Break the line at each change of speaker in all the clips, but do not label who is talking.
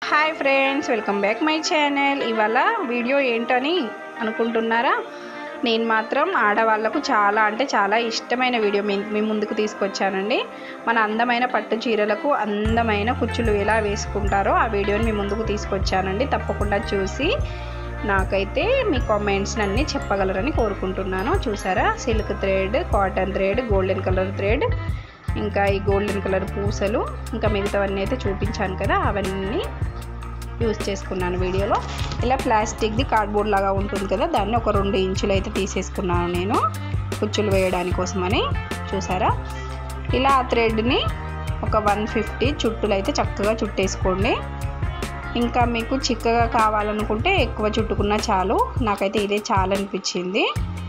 Hi friends, welcome back my channel. ఇవాళ video ఏంటని అనుకుంటున్నారా? నేను మాత్రం ఆడవాళ్ళకు చాలా అంటే చాలా ఇష్టమైన వీడియో మీ ముందుకు తీసుకొచ్చానండి. మన అందమైన పట్టు చీరలకు అందమైన కుచ్చులు ఎలా వేసుకుంటారో ఆ వీడియోని మీ ముందుకు తీసుకొచ్చానండి. తప్పకుండా చూసి నాకైతే మీ కామెంట్స్ అన్నీ చెప్పగలరని కోరుకుంటున్నాను. చూసారా, silk thread, cotton thread, golden colour thread, ఇంకా ఈ గోల్డెన్ కలర్ పూసలు, ఇంకా మిగతావన్నీ అయితే చూపించాను కదా, అవన్నీ యూజ్ చేసుకున్నాను వీడియోలో. ఇలా ప్లాస్టిక్ది కార్డ్బోర్డ్ లాగా ఉంటుంది కదా, దాన్ని ఒక 2 ఇంచులు అయితే తీసేసుకున్నాను నేను కుచ్చులు వేయడానికి కోసమని. చూసారా, ఇలా ఆ థ్రెడ్ని ఒక 150 చుట్టులు అయితే చక్కగా చుట్టేసుకోండి. ఇంకా మీకు చిక్కగా కావాలనుకుంటే ఎక్కువ చుట్టుకున్నా చాలు. నాకైతే ఇదే చాలా అనిపించింది.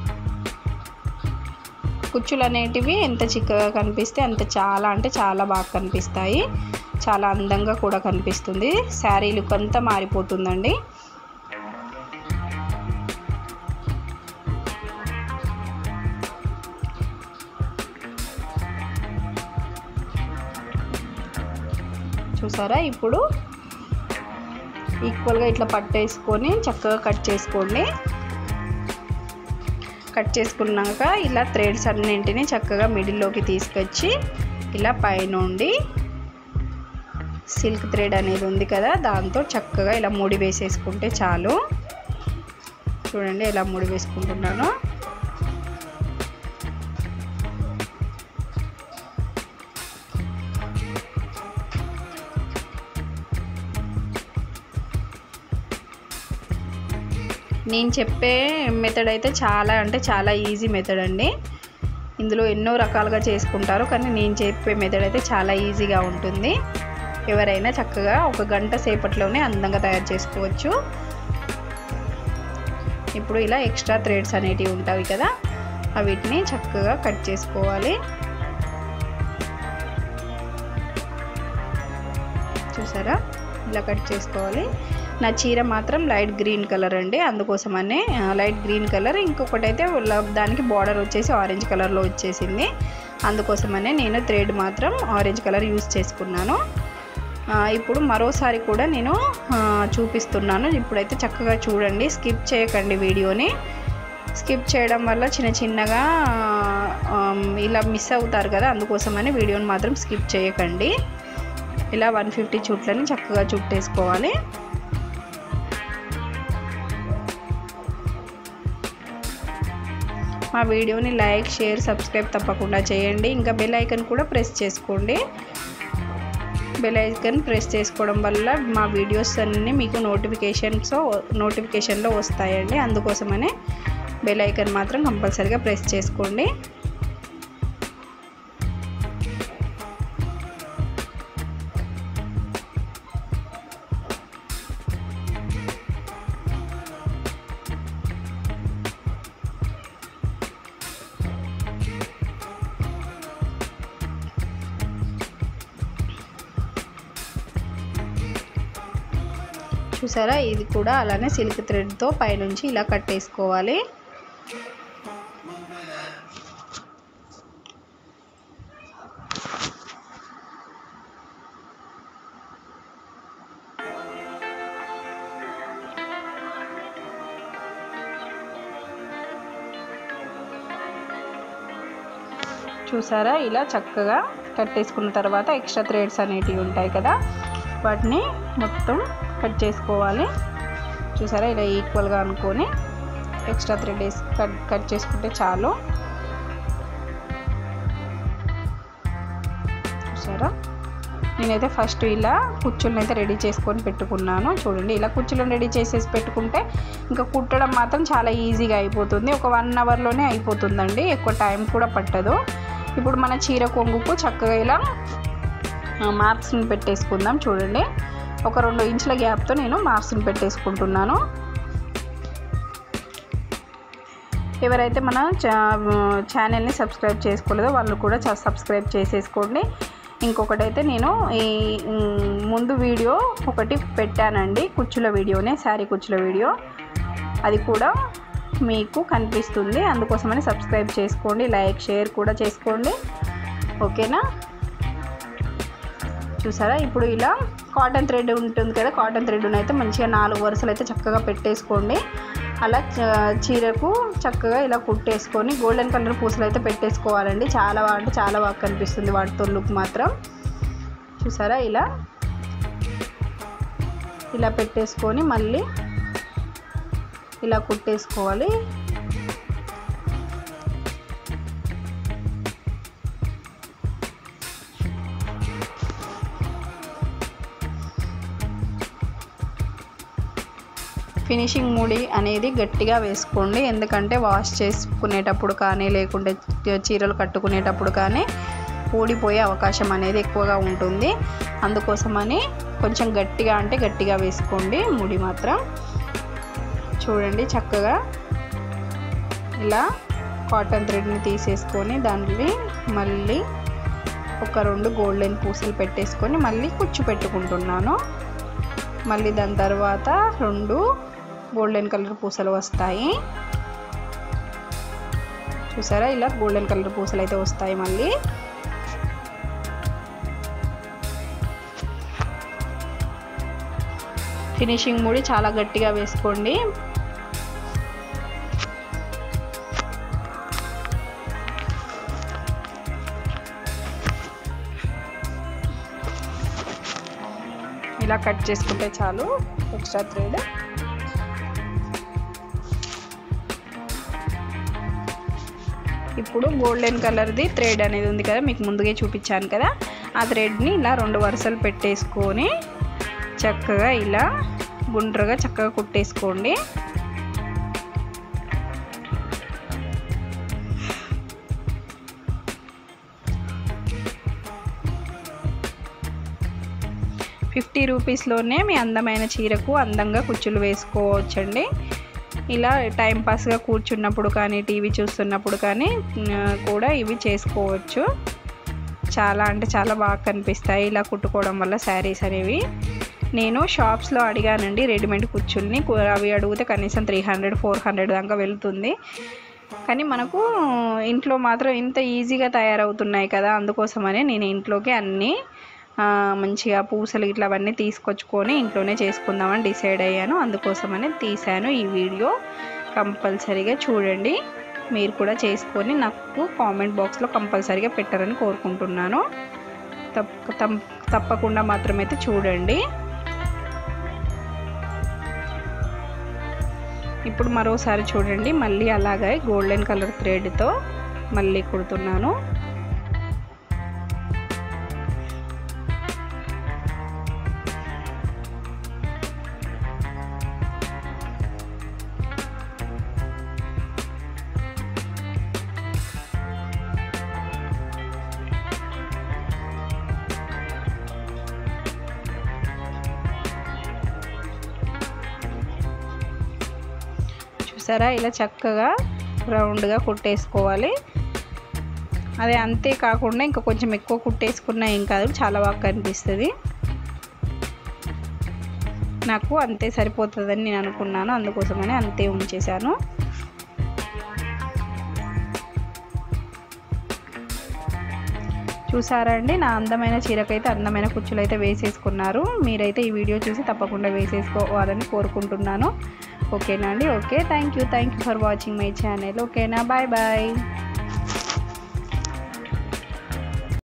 కుచ్చులు అనేటివి ఎంత చిక్కగా కనిపిస్తే అంత చాలా అంటే చాలా బాగా కనిపిస్తాయి. చాలా అందంగా కూడా కనిపిస్తుంది. శారీ లుక్ అంతా మారిపోతుందండి. చూసారా, ఇప్పుడు ఈక్వల్గా ఇట్లా పట్టేసుకొని చక్కగా కట్ చేసుకోండి. కట్ చేసుకున్నాక ఇలా థ్రెడ్స్ అన్నింటినీ చక్కగా మిడిల్లోకి తీసుకొచ్చి ఇలా పైనుండి సిల్క్ థ్రెడ్ అనేది ఉంది కదా, దాంతో చక్కగా ఇలా ముడి వేసేసుకుంటే చాలు. చూడండి ఎలా ముడి వేసుకుంటున్నాను. నేను చెప్పే మెథడ్ అయితే చాలా అంటే చాలా ఈజీ మెథడ్ అండి. ఇందులో ఎన్నో రకాలుగా చేసుకుంటారు, కానీ నేను చెప్పే మెథడ్ అయితే చాలా ఈజీగా ఉంటుంది. ఎవరైనా చక్కగా 1 గంట సేపట్లోనే అందంగా తయారు చేసుకోవచ్చు. ఇప్పుడు ఇలా ఎక్స్ట్రా థ్రెడ్స్ అనేటివి ఉంటాయి కదా, వీటిని చక్కగా కట్ చేసుకోవాలి. చూసారా, ఇలా కట్ చేసుకోవాలి. నా చీర మాత్రం లైట్ గ్రీన్ కలర్ అండి, అందుకోసమనే లైట్ గ్రీన్ కలర్. ఇంకొకటి అయితే దానికి బార్డర్ వచ్చేసి ఆరెంజ్ కలర్లో వచ్చేసింది, అందుకోసమనే నేను థ్రెడ్ మాత్రం ఆరెంజ్ కలర్ యూజ్ చేసుకున్నాను. ఇప్పుడు మరోసారి కూడా నేను చూపిస్తున్నాను. ఇప్పుడైతే చక్కగా చూడండి, స్కిప్ చేయకండి వీడియోని. స్కిప్ చేయడం వల్ల చిన్నగా ఇలా మిస్ అవుతారు కదా, అందుకోసమని వీడియోని మాత్రం స్కిప్ చేయకండి. ఇలా 150 చుట్లని చక్కగా చుట్టేసుకోవాలి. మా వీడియోని లైక్, షేర్, సబ్స్క్రైబ్ తప్పకుండా చేయండి. ఇంకా బెల్ ఐకాన్ కూడా ప్రెస్ చేసుకోండి. బెల్ ఐకాన్ ప్రెస్ చేసుకోవడం వల్ల మా వీడియోస్ అన్నీ మీకు నోటిఫికేషన్లో వస్తాయండి. అందుకోసమనే బెల్ ఐకాన్ మాత్రం కంపల్సరీగా ప్రెస్ చేసుకోండి. చూసారా, ఇది కూడా అలానే సిల్క్ థ్రెడ్తో పైనుంచి ఇలా కట్టేసుకోవాలి. చూసారా, ఇలా చక్కగా కట్టేసుకున్న తర్వాత ఎక్స్ట్రా థ్రెడ్స్ అనేటివి ఉంటాయి కదా, వాటిని మొత్తం కట్ చేసుకోవాలి. చూసారా, ఇలా ఈక్వల్గా అనుకొని ఎక్స్ట్రా థ్రెడ్ వేసి కట్ చేసుకుంటే చాలు. చూసారా, నేనైతే ఫస్ట్ ఇలా కుచ్చులను అయితే రెడీ చేసుకొని పెట్టుకున్నాను. చూడండి, ఇలా కుచ్చులను రెడీ చేసేసి పెట్టుకుంటే ఇంకా కుట్టడం మాత్రం చాలా ఈజీగా అయిపోతుంది. ఒక 1 అవర్లోనే అయిపోతుందండి, ఎక్కువ టైం కూడా పట్టదు. ఇప్పుడు మన చీర కొంగుకు చక్కగా ఇలా మార్క్స్ని పెట్టేసుకుందాం. చూడండి, ఒక 2 ఇంచుల గ్యాప్తో నేను మార్క్స్ని పెట్టేసుకుంటున్నాను. ఎవరైతే మన ఛానల్ని సబ్స్క్రైబ్ చేసుకోలేదో వాళ్ళు కూడా సబ్స్క్రైబ్ చేసేసుకోండి. ఇంకొకటైతే నేను ఈ ముందు వీడియో ఒకటి పెట్టానండి, కుచ్చుల వీడియోనే, శారీ కుచ్చుల వీడియో, అది కూడా మీకు కనిపిస్తుంది. అందుకోసమని సబ్స్క్రైబ్ చేసుకోండి, లైక్, షేర్ కూడా చేసుకోండి. ఓకేనా? చూసారా, ఇప్పుడు ఇలా కాటన్ థ్రెడ్ ఉంటుంది కదా, కాటన్ థ్రెడ్ను అయితే మంచిగా 4 వరుసలు అయితే చక్కగా పెట్టేసుకోండి. అలా చీరకు చక్కగా ఇలా కుట్టేసుకొని గోల్డెన్ కలర్ పూసలు అయితే పెట్టేసుకోవాలండి. చాలా అంటే చాలా బాగా కనిపిస్తుంది వాటితో లుక్ మాత్రం. చూసారా, ఇలా పెట్టేసుకొని మళ్ళీ ఇలా కుట్టేసుకోవాలి. ఫినిషింగ్ ముడి అనేది గట్టిగా వేసుకోండి, ఎందుకంటే వాష్ చేసుకునేటప్పుడు కానీ లేకుంటే చీరలు కట్టుకునేటప్పుడు కానీ ఊడిపోయే అవకాశం అనేది ఎక్కువగా ఉంటుంది. అందుకోసమని కొంచెం గట్టిగా అంటే గట్టిగా వేసుకోండి ముడి మాత్రం. చూడండి, చక్కగా ఇలా కాటన్ థ్రెడ్ని తీసేసుకొని దాంట్లో మళ్ళీ ఒక 2 గోల్డెన్ పూసలు పెట్టేసుకొని మళ్ళీ కుచ్చు పెట్టుకుంటున్నాను. మళ్ళీ దాని తర్వాత 2 గోల్డెన్ కలర్ పూసలు వస్తాయి. చూసారా, ఇలా గోల్డెన్ కలర్ పూసలు అయితే వస్తాయి. మళ్ళీ ఫినిషింగ్ ముడి చాలా గట్టిగా వేసుకోండి. ఇలా కట్ చేసుకుంటే చాలు ఎక్స్ట్రా థ్రెడ్. ఇప్పుడు గోల్డెన్ కలర్ది థ్రెడ్ అనేది ఉంది కదా, మీకు ముందుగా చూపించాను కదా, ఆ థ్రెడ్ని ఇలా 2 వరుసలు పెట్టేసుకొని చక్కగా ఇలా గుండ్రగా చక్కగా కుట్టేసుకోండి. ₹50లోనే మీ అందమైన చీరకు అందంగా కుచ్చులు వేసుకోవచ్చండి. ఇలా టైంపాస్గా కూర్చున్నప్పుడు కానీ టీవీ చూస్తున్నప్పుడు కానీ కూడా ఇవి చేసుకోవచ్చు. చాలా అంటే చాలా బాగా కనిపిస్తాయి ఇలా కుట్టుకోవడం వల్ల శారీస్ అనేవి. నేను షాప్స్లో అడిగానండి రెడీమేడ్ కుచ్చుల్ని, అవి అడిగితే కనీసం 300-400 దాకా వెళ్తుంది. కానీ మనకు ఇంట్లో మాత్రం ఇంత ఈజీగా తయారవుతున్నాయి కదా, అందుకోసమనే నేను ఇంట్లోకి అన్నీ మంచిగా పూసలు ఇట్లా అవన్నీ తీసుకొచ్చుకొని ఇంట్లోనే చేసుకుందామని డిసైడ్ అయ్యాను. అందుకోసమనే తీశాను ఈ వీడియో. కంపల్సరీగా చూడండి, మీరు కూడా చేసుకొని నాకు కామెంట్ బాక్స్లో కంపల్సరీగా పెట్టారని కోరుకుంటున్నాను. తప్పకుండా మాత్రమైతే చూడండి. ఇప్పుడు మరోసారి చూడండి, మళ్ళీ అలాగే గోల్డెన్ కలర్ థ్రెడ్తో మళ్ళీ కుడుతున్నాను. చూసారా, ఇలా చక్కగా రౌండ్గా కుట్టేసుకోవాలి. అదే అంతే కాకుండా ఇంకా కొంచెం ఎక్కువ కుట్టేసుకున్నా ఏం కాదు, చాలా బాగా కనిపిస్తుంది. నాకు అంతే సరిపోతుందని నేను అనుకున్నాను, అందుకోసమని అంతే ఉంచేశాను. చూసారా అండి, నా అందమైన చీరకైతే అందమైన కుచ్చులు అయితే వేసేసుకున్నారు. మీరైతే ఈ వీడియో చూసి తప్పకుండా వేసేసుకోవాలని కోరుకుంటున్నాను. ఓకేనా అండి? Okay, thank you for watching my channel. ఓకేనా, బాయ్ బాయ్.